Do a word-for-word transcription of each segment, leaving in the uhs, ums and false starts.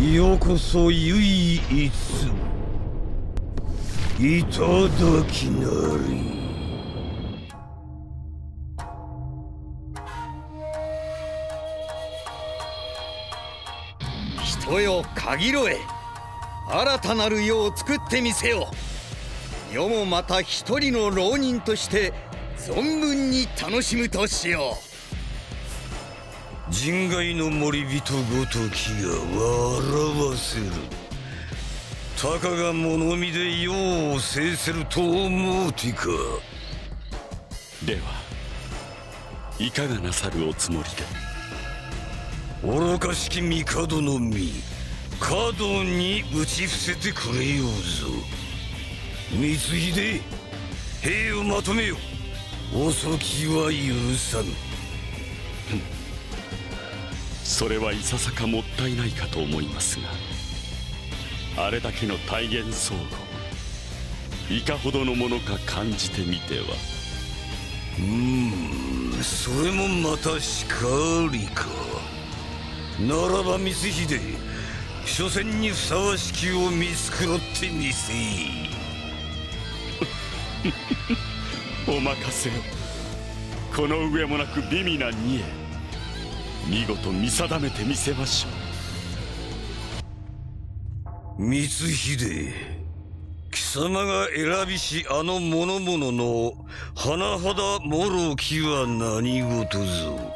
よこそ唯一いただきなり。 人よ限ろえ、新たなる世を作ってみせよ。世もまた一人の浪人として存分に楽しむとしよう。 人外の森人ごときが笑わせる。たかが物見で世を制せると思うてか。 ではいかがなさるおつもりで。 愚かしき帝の身、角に打ち伏せてくれようぞ。光秀、兵をまとめよ。遅きは許さぬ。 それはいささかもったいないかと思いますが、あれだけの大言相互、いかほどのものか感じてみては。 うーん、それもまたしかりか。ならば光秀、初戦にふさわしきを見繕ってみせい。 お任せを。この上もなく美味な二重、見事見定めてみせましょう。光秀、貴様が選びしあの諸々の甚だもろきは何事ぞ。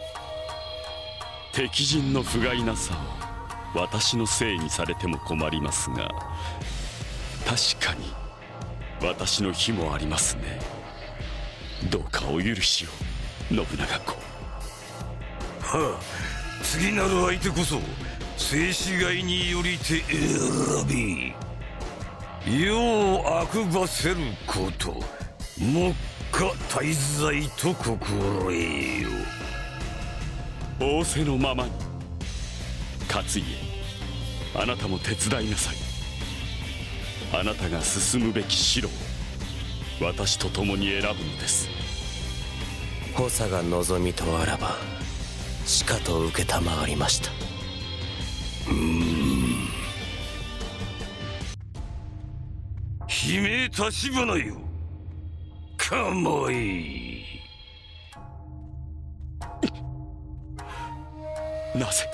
敵陣の不甲斐なさを私のせいにされても困りますが、確かに私の非もありますね。どうかお許しを、信長公。 はあ、次なる相手こそ静止外によりて選び、世を悪ばせること、目下大罪と心得よ。 仰せのままに。勝家、あなたも手伝いなさい。あなたが進むべき城を私と共に選ぶのです。 補佐が望みとあらばしかと承りました。 うーん、姫立花よ、構え。 なぜ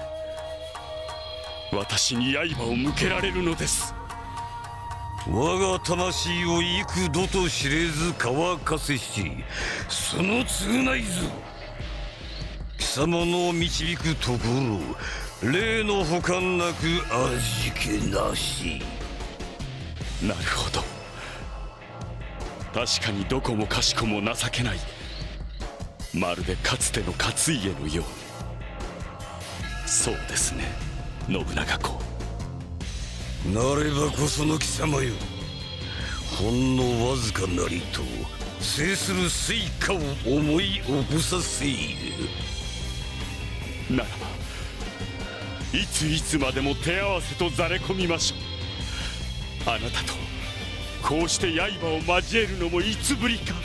私に刃を向けられるのです。 我が魂を幾度と知れず乾かせしその償いぞ。貴様の導くところ、例の補完なく味気なし。 なるほど。確かにどこもかしこも情けない、まるでかつての勝家のように。そうですね、信長公。 なればこその貴様よ、ほんのわずかなりと制する成果を思い起こさせいる。ならばいついつまでも手合わせとざれ込みましょう。あなたとこうして刃を交えるのもいつぶりか。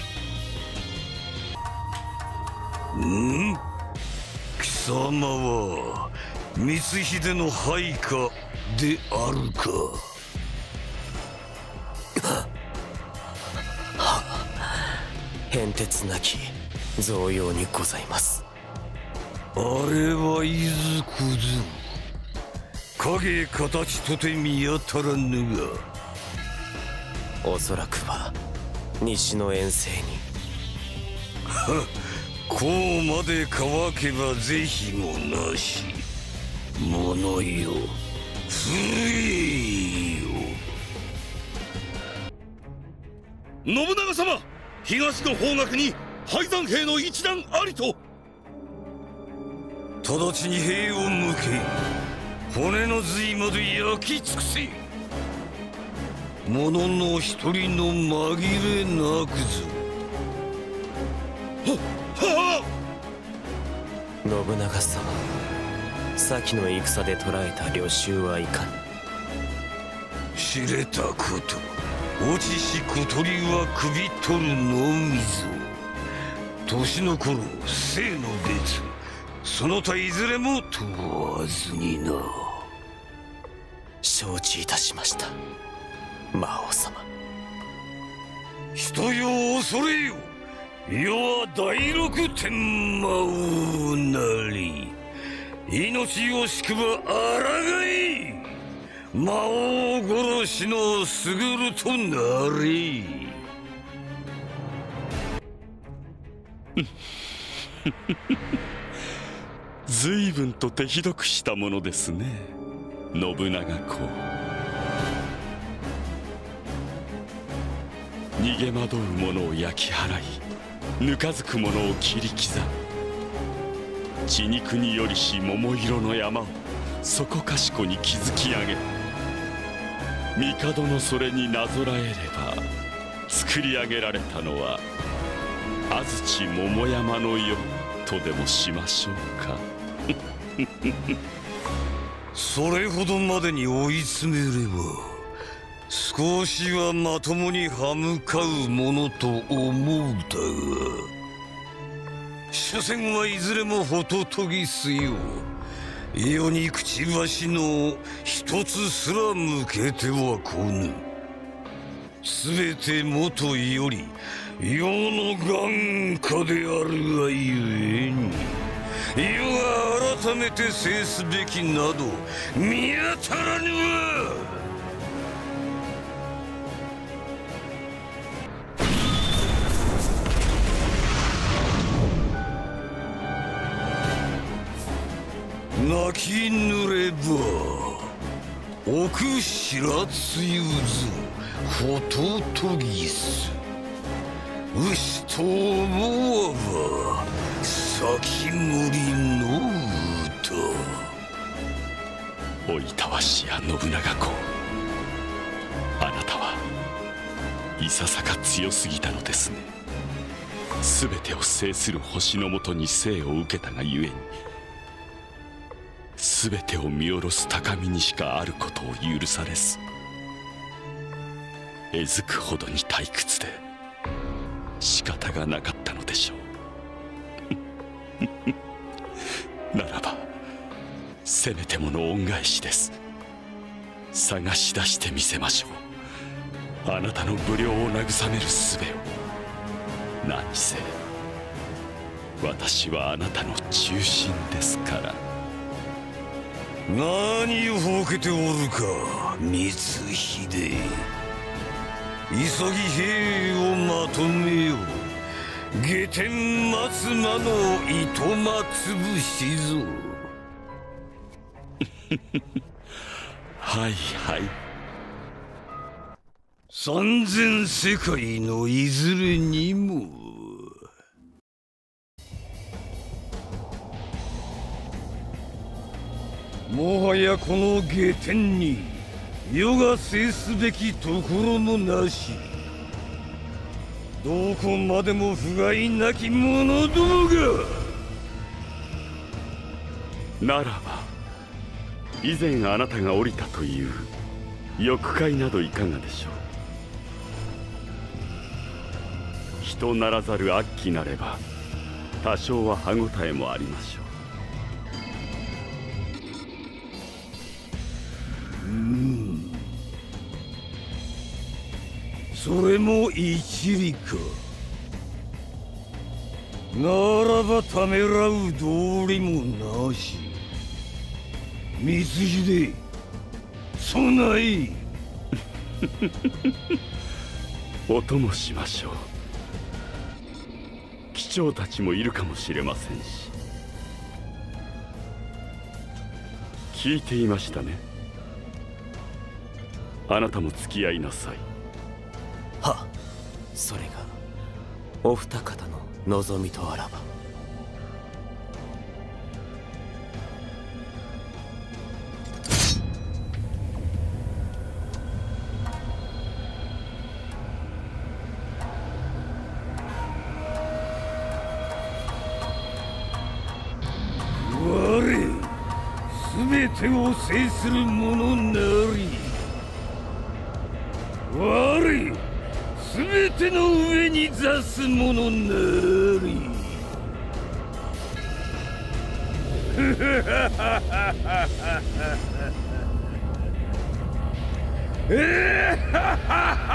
ん？貴様は光秀の配下であるか。 変哲なき増用にございます。 あれはいずくぞ。影形とて見当たらぬが、 おそらくは西の遠征に。 はっ、こうまで乾けば是非もなし。者よ、古いよ。 信長様、東の方角に敗山兵の一団ありと。 直ちに兵を向け、骨の髄まで焼き尽くせ。者の一人の紛れなくぞ。 はは信長様、先の戦で捕らえた領衆はいかに。 知れたこと、落ちし小鳥は首取るのみぞ。年の頃、生の別、その他いずれも問わずにな。 承知いたしました、魔王様。 人よ恐れよ、世は第六天魔王なり。命惜しくばあらがい、魔王殺しの優るとなり。 随分と手ひどくしたものですね、信長公。逃げ惑う者を焼き払い、ぬかずく者を切り刻み、血肉によりし桃色の山をそこかしこに築き上げ、帝のそれになぞらえれば作り上げられたのは安土桃山の世とでもしましょうか。 それほどまでに追い詰めれば少しはまともに歯向かうものと思うだが、所詮はいずれもホトトギスよ。世にくちばしの一つすら向けては来ぬ。すべてもとより世の眼下であるがゆえに、世が改めて制すべきなど見当たらぬわ。泣き濡れば奥白つゆずホトトギス。牛と思わば先森の歌。おいたわしや信長公、あなたはいささか強すぎたのですね。全てを制する星のもとに生を受けたがゆえに、全てを見下ろす高みにしかあることを許されず、えずくほどに退屈で仕方がなかったのでしょう。ならばせめてもの恩返しです。探し出してみせましょう、あなたの無量を慰める術を。何せ私はあなたの中心ですから。 何をほうけておるか光秀。急ぎ兵をまとめよ。下天松間の糸間つぶしぞ。 はいはい。 三千世界のいずれにも。もはやこの下天に世が制すべきところもなし。どこまでも不甲斐なき者どもが。 ならば以前あなたが降りたという翼界などいかがでしょう。人ならざる悪鬼なれば多少は歯応えもありましょう。 うん、それも一理か。ならばためらう道理もなし。光秀、備え。 お供しましょう。機長たちもいるかもしれませんし。聞いていましたね。あなたも付き合いなさい。 はっ、それがお二方の望みとあらば。 我全てを制する者なり。我すべての上に座す者なり。 えーはは